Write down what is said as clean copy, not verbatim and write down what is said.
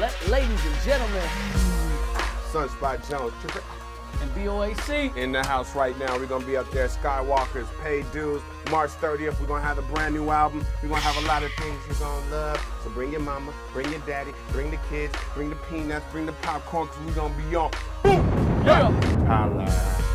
Ladies and gentlemen, Sunspot Jonz and Boac in the house right now. We're gonna be up there, Skywalkers, paid dues. March 30th, we're gonna have a brand new album. We're gonna have a lot of things you're gonna love. So bring your mama, bring your daddy, bring the kids, bring the peanuts, bring the popcorn, cause we're gonna be on. Boom! Yeah! Holla.